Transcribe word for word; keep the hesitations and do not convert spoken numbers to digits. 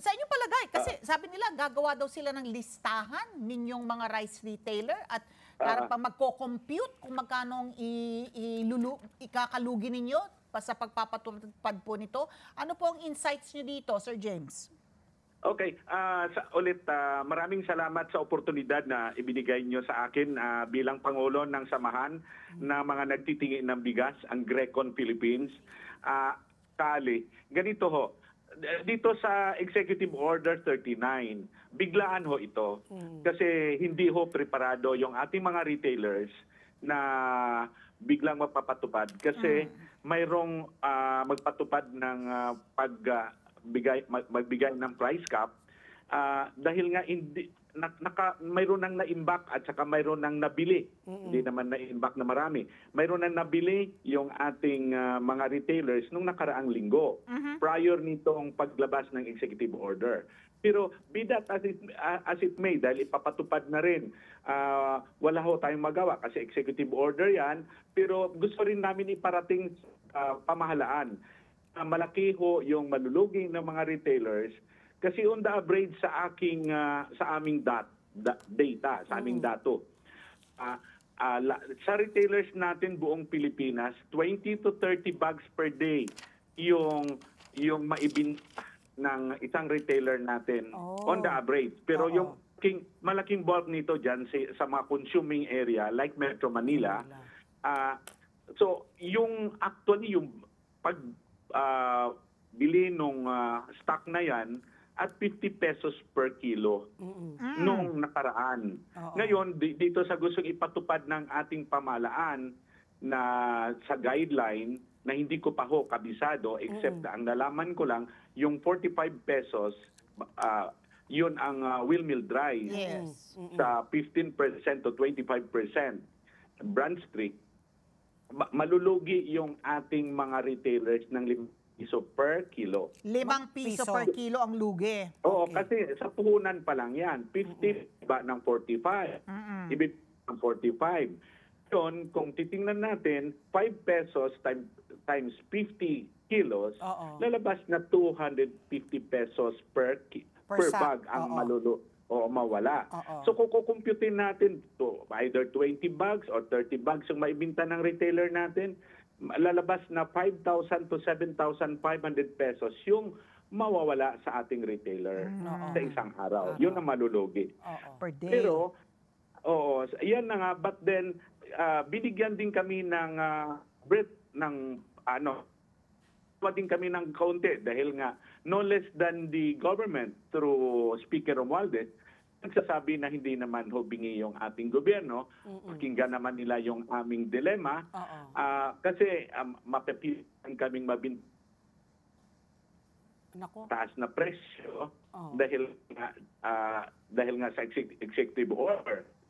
Sa inyong palagay, kasi Ah. sabi nila gagawa daw sila ng listahan ninyong mga rice retailer at para Ah. pa magko-compute kung magkano ang i- ilulu, ikakalugi ninyo pa sa pagpapatupad po nito. Ano po ang insights nyo dito, Sir James? Okay, ah, sa, ulit ah, maraming salamat sa oportunidad na ibinigay nyo sa akin ah, bilang Pangulo ng Samahan na mga nagtitingi ng bigas, ang Grecon Philippines. Ah, Kali, ganito ho, dito sa Executive Order thirty-nine, biglaan ho ito kasi hindi ho preparado yung ating mga retailers na biglang mapapatupad kasi mayroong ah, magpatupad ng ah, pag ah, bigay mag- magbigay ng price cap ah, dahil nga hindi na, naka, mayroon nang naimbak at saka mayroon nang nabili. Hindi naman naimbak na marami. Mayroon nang nabili yung ating ah, mga retailers nung nakaraang linggo prior nitong paglabas ng executive order. Pero be that as it, ah, as it may, dahil ipapatupad na rin, ah, wala ho tayong magawa kasi executive order yan. Pero gusto rin namin iparating sa pamahalaan. Uh, malaki ho yung malulugi ng mga retailers kasi on the average sa aking uh, sa aming dat, da, data, sa aming dato. Uh, uh, la, sa retailers natin buong Pilipinas, twenty to thirty bags per day yung yung maibenta ng isang retailer natin Oh. on the average. Pero Oo. yung king, malaking bulk nito dyan sa, sa mga consuming area like Metro Manila. Uh, so yung actually yung pag uh, bili nung uh, stock na yan at fifty pesos per kilo nung nakaraan. Oo. Ngayon, di- dito sa gustong ipatupad ng ating pamahalaan na sa guideline na hindi ko pa ho kabisado except na ang nalaman ko lang yung forty-five pesos uh, yun ang uh, wheel mill dry Yes. sa fifteen percent to twenty-five percent branch street. Ma- malulugi yung ating mga retailers ng limang piso per kilo. Limang piso, piso. per kilo ang lugi. Oo, Okay. kasi sa puhunan pa lang yan. fifty ba ng forty-five? Ibig ng forty-five. Yun, kung titingnan natin, five pesos time, times fifty kilos, Oo. lalabas na two hundred fifty pesos per, ki- Per per sack. bag ang Oo. malulu o mawala. Oo. So kung kukumputin natin to either twenty bags or thirty bags yung maibinta ng retailer natin, lalabas na five thousand to seven thousand five hundred pesos yung mawawala sa ating retailer Oo. sa isang araw. Yun ang malulugi. Oo. Per day. Pero, oo, yan na nga, but then, ah, binigyan din kami ng uh, breath ng, ano, pa din kami ng kaunti dahil nga, no less than the government through Speaker Romualdez, nagsasabi na hindi naman hubingi yung ating gobyerno, pakinggan naman nila yung aming dilema, Oo. ah, kasi um, mapipilitan kaming mabin Nako. taas na presyo Oo. dahil nga ah, dahil nga sa exec- executive order.